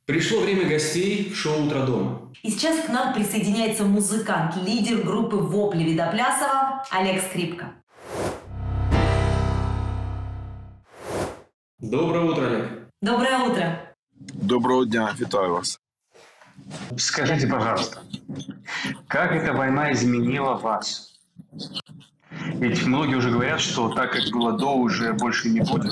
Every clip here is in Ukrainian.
Пришло время гостей в шоу «Утро дома». И сейчас к нам присоединяется музыкант, лидер группы «Вопли» Видоплясова Олег Скрипка. Доброе утро, Олег. Доброе утро. Доброго дня, витаю вас. Скажите, пожалуйста, как эта война изменила вас? Ведь многие уже говорят, что так, как было до, уже больше не будет.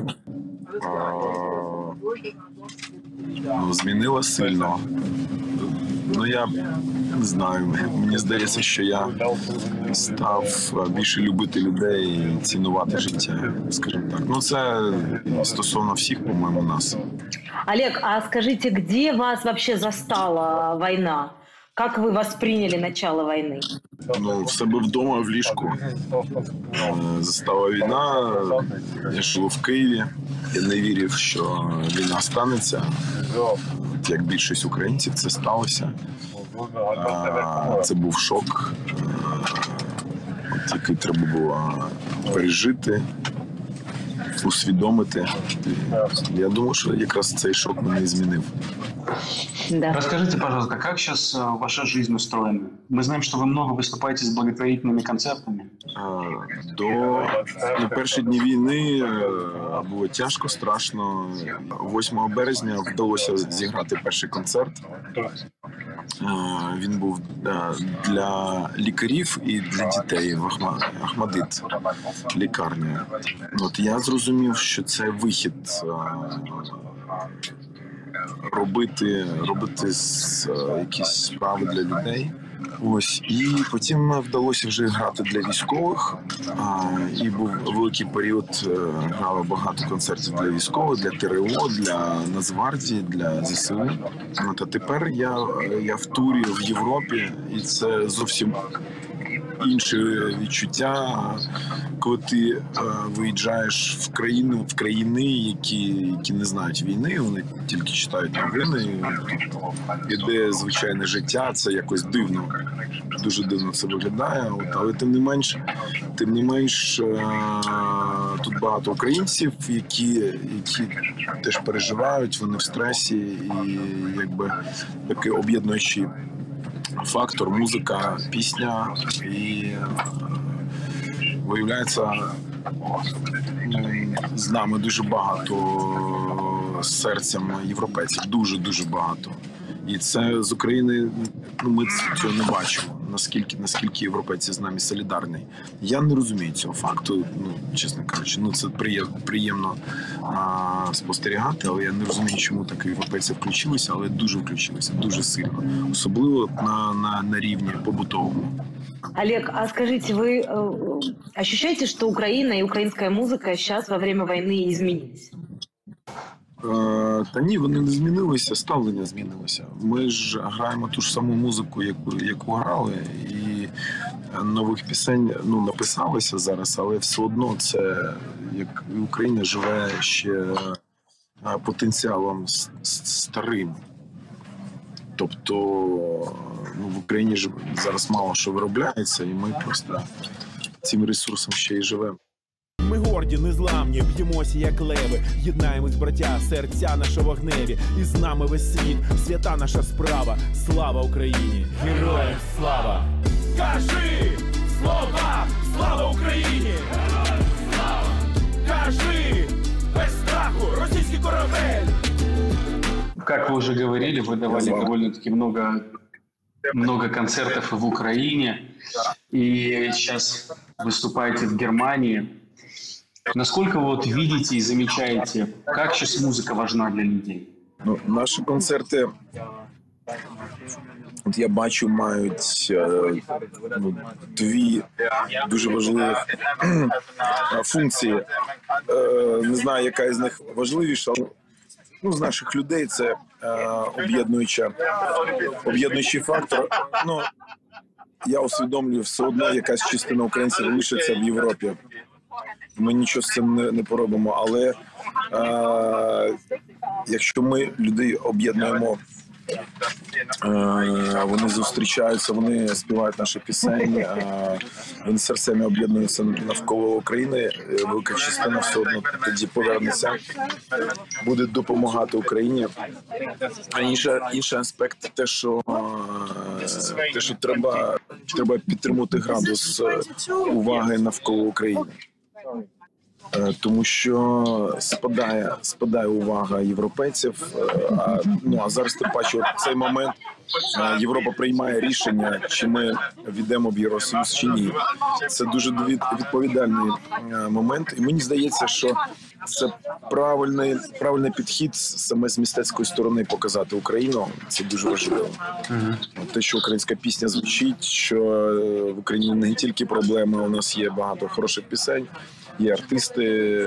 Змінила сильно. Ну, я не знаю. Мені здається, що я став більше любити людей і цінувати життя, скажімо так. Ну, це стосовно всіх, по-моєму, нас. Олег, а скажите, где вас вообще застала война? Как вы восприняли начало войны? Ну, в себе вдома, в ліжку. Застала війна. Я жив в Києві. Я не вірив, що війна станеться. Як більшість українців, це сталося. Це був шок, який треба було пережити, усвідомити. Я думаю, що якраз цей шок мене змінив. Да. Расскажите, пожалуйста, как сейчас ваша жизнь устроена? Мы знаем, что вы много выступаете с благотворительными концертами. До перші дні війни було тяжко, страшно. 8 березня вдалося зіграти перший концерт. Він був для лікарів і для дітей в Ахмадит, лікарня. От я зрозумів, що це вихід робити якісь справи для людей. Ось, і потім вдалося вже грати для військових. І був великий період, грали багато концертів для військових, для ТРО, для Нацгвардії, для ЗСУ. От, а тепер я в турі в Європі, і це зовсім інше відчуття, коли ти виїжджаєш в країни, які не знають війни, вони тільки читають новини, іде звичайне життя, це якось дивно, дуже дивно це виглядає, але тим не менш тут багато українців, які теж переживають, вони в стресі, і якби такий об'єднуючий фактор, музика, пісня, і виявляється, з нами дуже багато серцем європейців, дуже багато. І це з України, ми цього не бачимо, наскільки європейці з нами солідарні. Я не розумію цього факту, чесно кажучи. Це приємно спостерігати, але я не розумію, чому так європейці включилися, але включилися, дуже сильно. Особливо на рівні побутовому. Олег, а скажите, вы ощущаете, что Украина и украинская музыка сейчас во время войны изменились? Та ні, вони не змінилися, ставлення змінилося. Ми ж граємо ту ж саму музику, яку грали, і нових пісень написалося зараз, але все одно це, як Україна живе ще потенціалом старим. Тобто в Україні ж зараз мало що виробляється, і ми просто цим ресурсом ще й живемо. Ми горді, незламні, б'ємося як леви, єднаємось, браття, серця наші вогневі, і з нами весь світ, свята наша справа, слава Україні, героям слава! Кажи слова, слава Україні! Героям слава! Кажи без страху, російський корабель! Как вы уже говорили, вы давали довольно-таки много концертов в Украине, и сейчас выступаете в Германии. Насколько вы видите и замечаете, как сейчас музыка важна для людей? Наші концерти, я бачу, мають дві дуже важливі функції. Не знаю, яка із них важливіша. З наших людей це об'єднуючий фактор. Я усвідомлюю, все одно якась частина українців лишиться в Європі. Ми нічого з цим не поробимо, але якщо ми людей об'єднуємо Вони зустрічаються, вони співають наші пісені, вони серцями об'єднуються навколо України. Велика частина все одно тоді повернеться, буде допомагати Україні. А інший аспект те, що треба підтримувати градус уваги навколо України. Тому що спадає увага європейців. А зараз тим паче в цей момент Європа приймає рішення, чи ми війдемо в Євросоюз чи ні. Це дуже відповідальний момент. І мені здається, що це правильний підхід саме з мистецької сторони показати Україну. Це дуже важливо. Те, що українська пісня звучить, що в Україні не тільки проблеми, у нас є багато хороших пісень. Є артисти,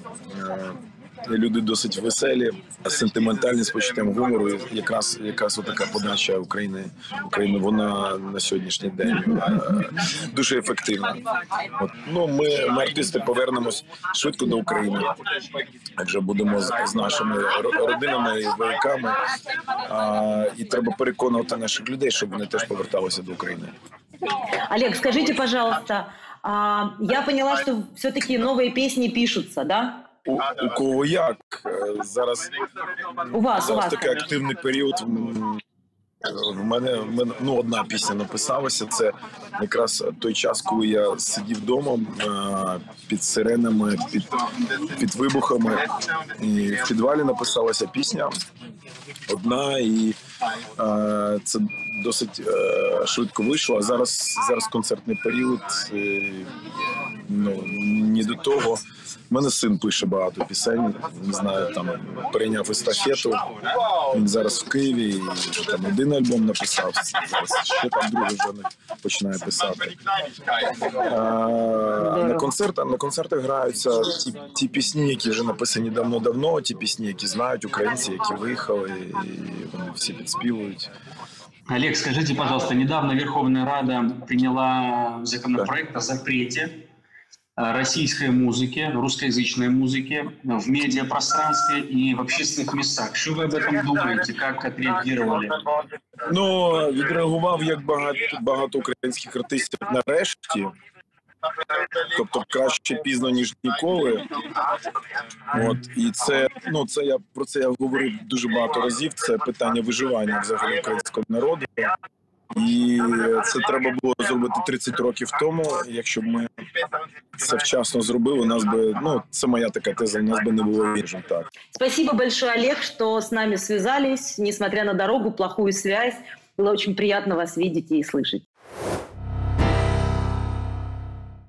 люди досить веселі, сентиментальні, з почуттям гумору. Якраз отака подача України, вона на сьогоднішній день дуже ефективна. Ми артисти, повернемось швидко до України. Вже будемо з нашими родинами і вояками. І треба переконувати наших людей, щоб вони теж поверталися до України. Олег, скажите, пожалуйста, я поняла, что все-таки новые песни пишутся, да? У кого як? Зараз У вас. такий активний період. В мене одна пісня написалася. Це якраз той час, коли я сидів вдома під сиренами, під вибухами. І в підвалі написалася пісня одна, і це досить швидко вийшло. А зараз концертний період, не до того. У мене син пише багато пісень, не знаю, там перейняв естафету. Він зараз в Києві, і там один альбом написав, зараз ще там другий вже починає писати. На концертах граються ті пісні, які вже написані давно-давно, ті пісні, які знають українці, які виїхали, і вони всі підспівують. Олег, скажите, пожалуйста, недавно Верховная Рада приняла законопроект о запрете российской музыки, русскоязычной музыки в медиапространстве и в общественных местах. Что вы об этом думаете? Как отреагировали? Відреагував, як багато українських артистів нарешті. Тобто краще пізно, ніж ніколи. І це про це я говорив дуже багато разів. Це питання виживання взагалі українського народу. І це треба було зробити 30 років тому. Якщо б ми це вчасно зробили, у нас би, це моя така теза, у нас би не було війни, так. Спасибо большое, Олег, что с нами связались, несмотря на дорогу, плохую связь. Было очень приятно вас видеть и слышать.